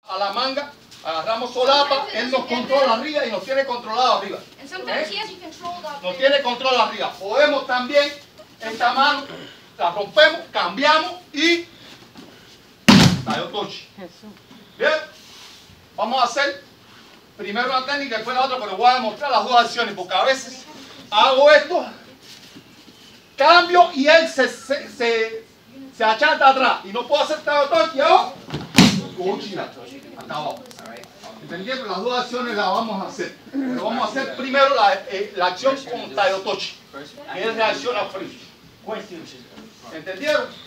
A la manga, agarramos solapa, él nos controla arriba y nos tiene controlado arriba. Nos tiene control arriba. Podemos también, esta mano, la rompemos, cambiamos y Tayotochi. Bien, vamos a hacer primero una técnica y después la otra, pero voy a demostrar las dos acciones porque a veces hago esto, cambio y él se achata atrás y no puedo hacer Tayotochi. Hasta abajo. ¿Entendieron? Las dos acciones las vamos a hacer. Pero vamos a hacer primero la acción con Tayotochi, que es reacción a frío. ¿Entendieron?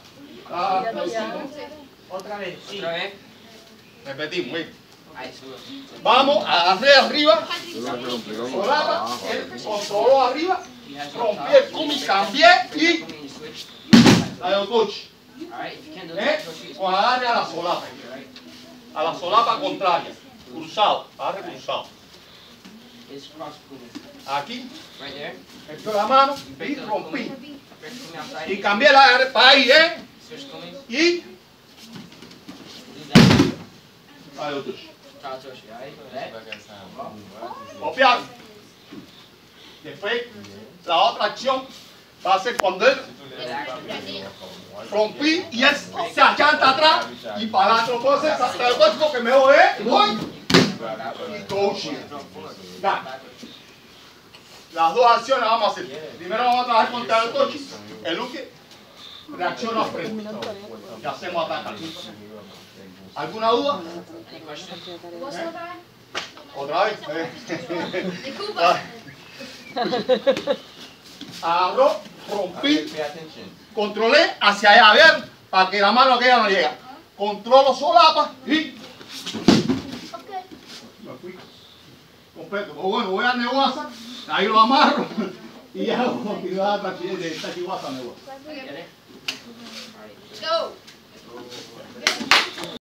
Otra vez. Sí. Otra vez. Repetimos. Vamos, agarré arriba, solapa, él controló arriba, rompí el kumi, cambié y Tayotochi. Con agarre a la solapa contraria, cruzado, agarre cruzado. Aquí, metió la mano y rompí. Y cambié la agarre para ahí, y Tayotochi. Copiar. Después, la otra acción va a ser cuando él rompí y él se achanta atrás y para adelante. No puedo hacer Tayotochi porque me voy y coaching. Las dos acciones las vamos a hacer. Primero vamos a trabajar con Tayotochi. El Luque reacciona frente. Y hacemos ataque. ¿Alguna duda? ¿Otra vez? Agarró, rompí, controlé hacia allá, a ver, para que la mano aquella no llegue. Controlo solapa y me fui completo. Pero bueno, voy a Neguasa, ahí lo amarro y ya hago continuidad de esta Neguasa. Go!